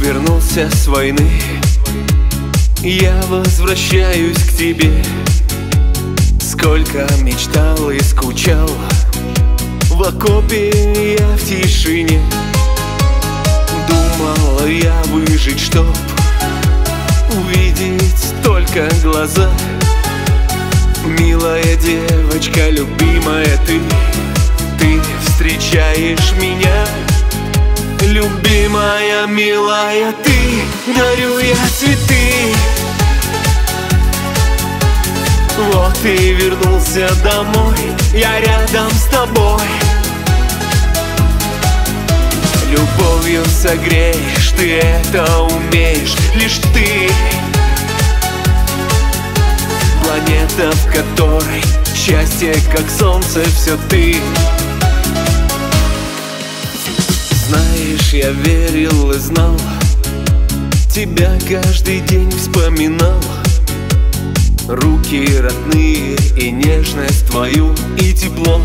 вернулся с войны, я возвращаюсь к тебе. Сколько мечтал и скучал, в окопе я в тишине. Думал я выжить, чтоб увидеть только глаза. Милая девочка, любимая ты встречаешь меня. Любимая, милая ты, дарю я цветы. Вот и вернулся домой, я рядом с тобой. Любовью согреешь, ты это умеешь, лишь ты. Планета, в которой счастье, как солнце, все ты. Знаешь, я верил и знал, тебя каждый день вспоминал. Руки родные и нежность твою, и тепло.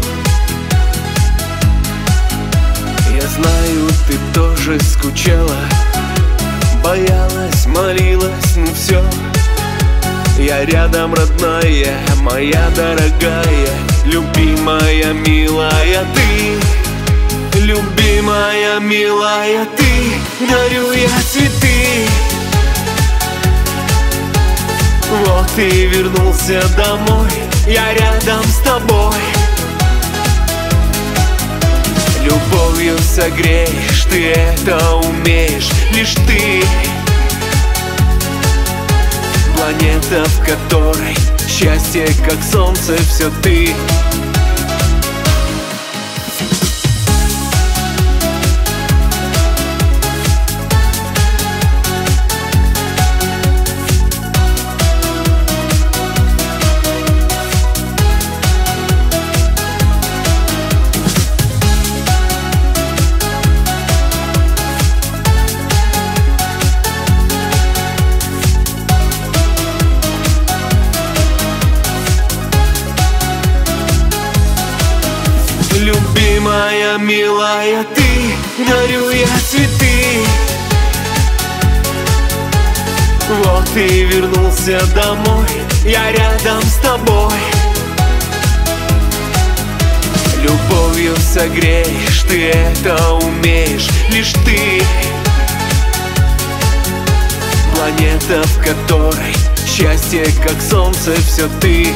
Я знаю, ты тоже скучала, боялась, молилась, ну все. Я рядом, родная, моя дорогая, любимая, милая ты. Любимая, милая ты, дарю я цветы. Вот и вернулся домой, я рядом с тобой. Любовью согреешь, ты это умеешь, лишь ты. Планета, в которой счастье, как солнце, все ты. Любимая, милая ты, дарю я цветы. Вот и вернулся домой, я рядом с тобой. Любовью согреешь, ты это умеешь, лишь ты. Планета, в которой счастье, как солнце, все ты.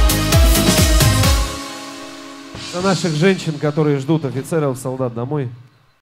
За наших женщин, которые ждут офицеров, солдат домой.